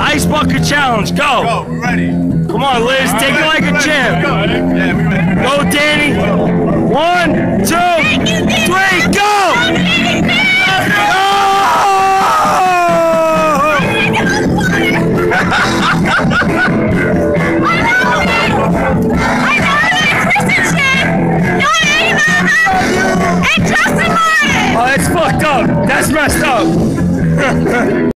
Ice bucket challenge. Go. Go, we're ready. Come on, Liz. Take it like a champ. Go. Yeah, we ready. Go, Danny. 1, 2, 3, go! Oh, that's fucked up. That's messed up.